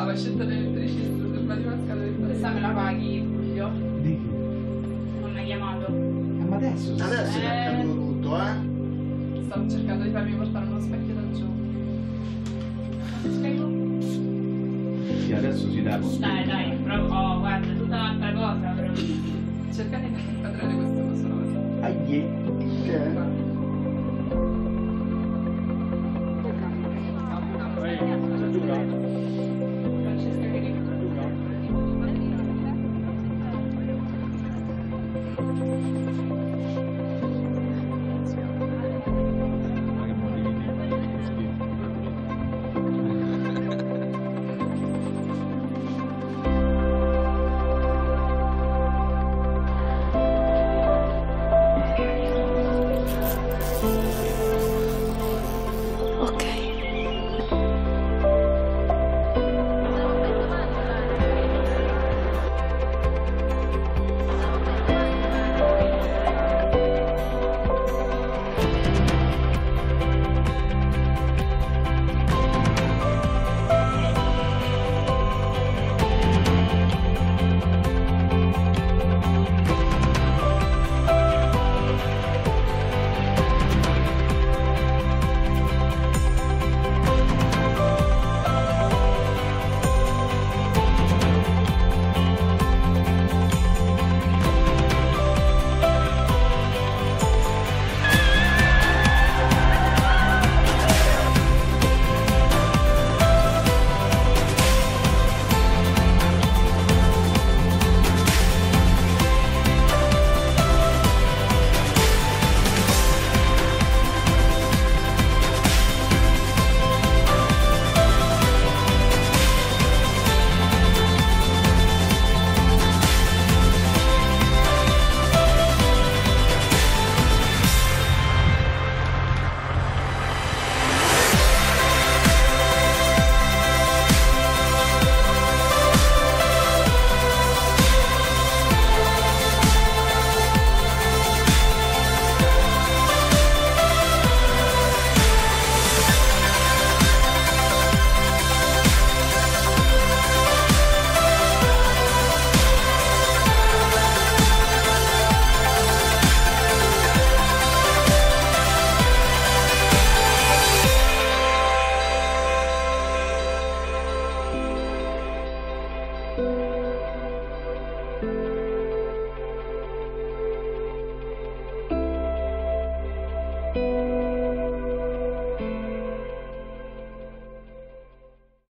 la fascetta dell'elettricista sul Batimascalo del Questa me la paghi, Giulio? Di chi? Non mi hai chiamato. Ma adesso Adesso è accaduto tutto, Stavo cercando di farmi portare uno specchio da giù. Ti spiego? Sì, adesso si dà. Dai, proprio. Oh, guarda, tutta un'altra cosa, però. Cercate di inquadrare questo coso rosa. Aie. Che?